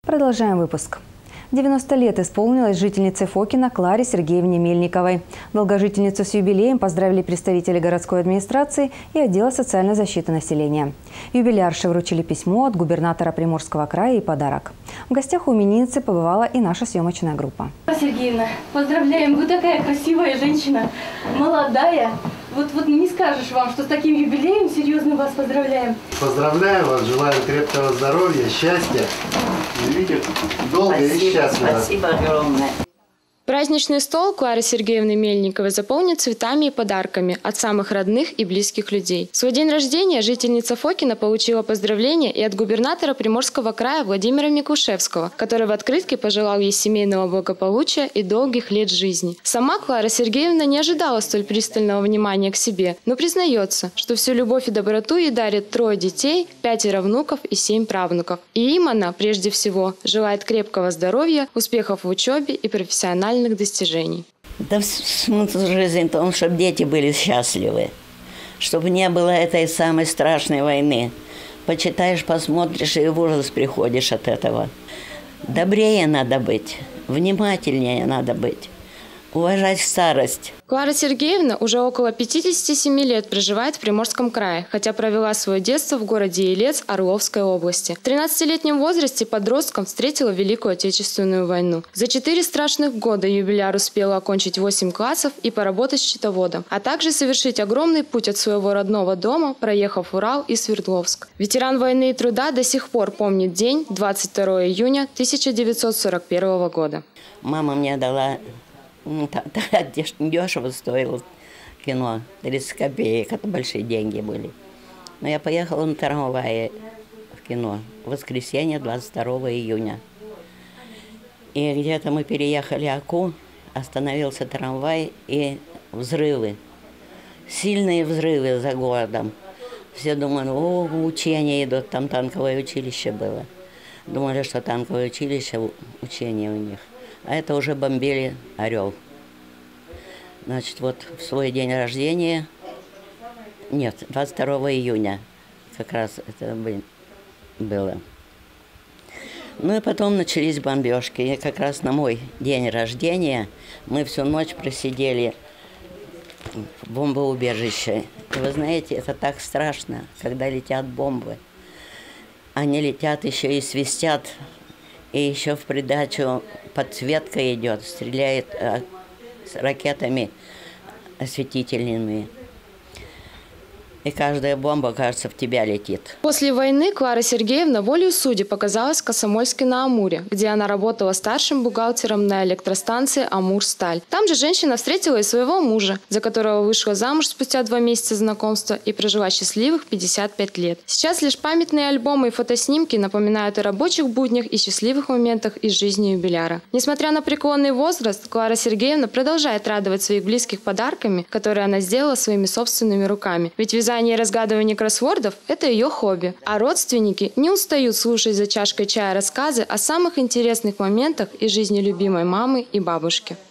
Продолжаем выпуск. 90 лет исполнилось жительнице Фокина Кларе Сергеевне Мельниковой. Долгожительницу с юбилеем поздравили представители городской администрации и отдела социальной защиты населения. Юбилярше вручили письмо от губернатора Приморского края и подарок. В гостях у именинницы побывала и наша съемочная группа. Сергеевна, поздравляем! Вы такая красивая женщина, молодая. Вот не скажешь вам, что с таким юбилеем серьезно вас поздравляем. Поздравляю вас, желаю крепкого здоровья, счастья. Видите, долго и счастливо. Спасибо огромное. Праздничный стол Клары Сергеевны Мельниковой заполнен цветами и подарками от самых родных и близких людей. В свой день рождения жительница Фокина получила поздравления и от губернатора Приморского края Владимира Микушевского, который в открытке пожелал ей семейного благополучия и долгих лет жизни. Сама Клара Сергеевна не ожидала столь пристального внимания к себе, но признается, что всю любовь и доброту ей дарит 3 детей, 5 внуков и 7 правнуков. И им она, прежде всего, желает крепкого здоровья, успехов в учебе и профессиональных достижений. Да смысл жизни в том, чтобы дети были счастливы, чтобы не было этой самой страшной войны. Почитаешь, посмотришь и в ужас приходишь от этого. Добрее надо быть, внимательнее надо быть, уважать старость. Клара Сергеевна уже около 57 лет проживает в Приморском крае, хотя провела свое детство в городе Елец Орловской области. В 13-летнем возрасте подростком встретила Великую Отечественную войну. За 4 страшных года юбиляр успела окончить 8 классов и поработать счетоводом, а также совершить огромный путь от своего родного дома, проехав Урал и Свердловск. Ветеран войны и труда до сих пор помнит день 22 июня 1941 года. Мама мне дала... Тогда дешево стоило кино, 30 копеек, это большие деньги были. Но я поехала на трамвае в кино в воскресенье 22 июня. И где-то мы переехали Аку, остановился трамвай и взрывы. Сильные взрывы за городом. Все думали, о, учения идут, там танковое училище было. Думали, что танковое училище, учения у них. А это уже бомбили «Орел». Значит, вот в свой день рождения, нет, 22 июня как раз это было. Ну и потом начались бомбежки. И как раз на мой день рождения мы всю ночь просидели в бомбоубежище. И вы знаете, это так страшно, когда летят бомбы. Они летят еще и свистят. И еще в придачу подсветка идет, стреляет с ракетами осветительными. И каждая бомба, кажется, в тебя летит. После войны Клара Сергеевна волею судеб оказалась в Комсомольске-на-Амуре, где она работала старшим бухгалтером на электростанции «Амурсталь». Там же женщина встретила и своего мужа, за которого вышла замуж спустя 2 месяца знакомства и прожила счастливых 55 лет. Сейчас лишь памятные альбомы и фотоснимки напоминают о рабочих буднях и счастливых моментах из жизни юбиляра. Несмотря на преклонный возраст, Клара Сергеевна продолжает радовать своих близких подарками, которые она сделала своими собственными руками. Ведь вязание и разгадывание кроссвордов – это ее хобби. А родственники не устают слушать за чашкой чая рассказы о самых интересных моментах из жизни любимой мамы и бабушки.